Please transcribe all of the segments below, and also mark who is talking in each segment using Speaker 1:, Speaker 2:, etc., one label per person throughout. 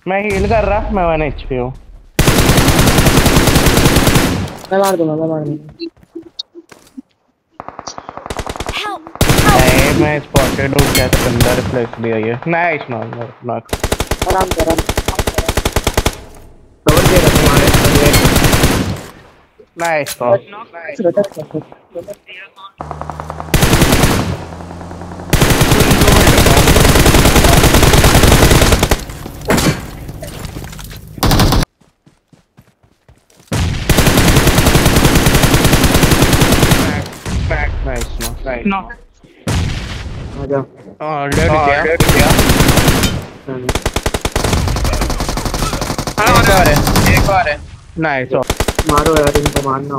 Speaker 1: मैं हील कर रहा, मैं 1 HP हूँ।
Speaker 2: मैं मार दूंगा।
Speaker 1: नहीं मैं स्पॉटेड हूँ, क्या तो बंदा रिफ्लेक्स दिया ये। Nice knock.
Speaker 2: आराम कर कवर दे रहा तुम्हारे।
Speaker 1: नाइस नाइस नो
Speaker 2: आजा।
Speaker 1: डेड क्या एक और है। नाइस
Speaker 2: मारो यार, इनको मारना।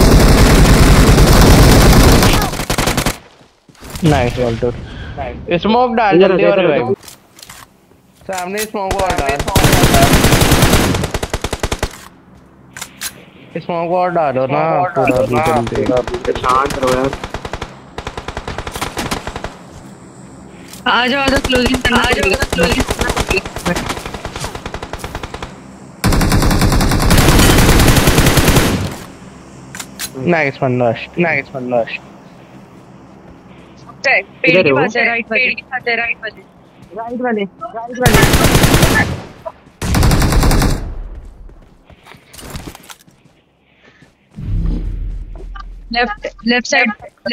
Speaker 1: Nice Alto. स्मोक डाल जल्दी और रिवाइव। सामने स्मोक और डाल। स्मोक और डालो ना पूरा भी जल्दी।
Speaker 2: शांत रहो यार।
Speaker 3: आ जाओ क्लोजिंग करना।
Speaker 1: Nice one last.
Speaker 3: पेड़ के पास है, राइट वाले। Left side.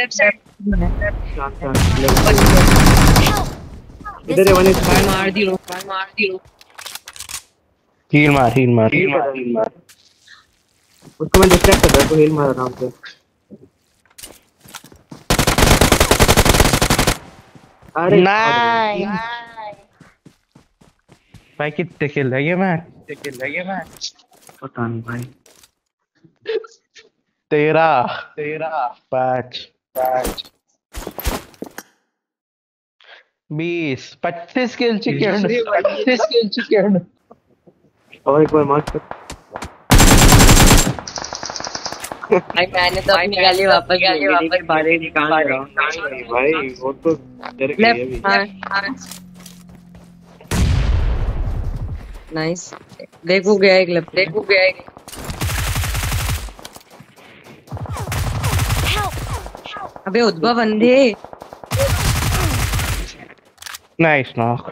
Speaker 2: इधर है वन।
Speaker 3: मार दियो।
Speaker 1: हील मार।
Speaker 2: उसको मैं डिस्ट्रैक्ट कर रहा हूँ, हील मार आराम से। अरे
Speaker 1: नाइस भाई, कितने किल है ये मैच?
Speaker 2: पता नहीं भाई।
Speaker 1: 13 5 20 25 किल चिकन।
Speaker 2: और एक बार मार कर।
Speaker 3: भाई मैंने तो अपनी गाली वापस
Speaker 2: बारे निकाल रहा हूँ भाई। वो तो डर गई अभी।
Speaker 3: नाइस। देखो गया एक लेफ्ट। अबे उद्भव बंदे।
Speaker 1: Nice knock.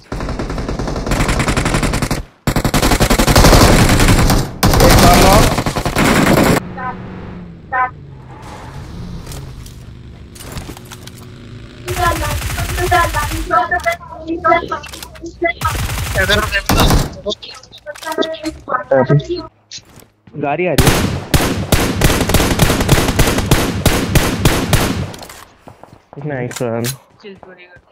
Speaker 2: गाड़ी आ रही है।
Speaker 1: Nice one.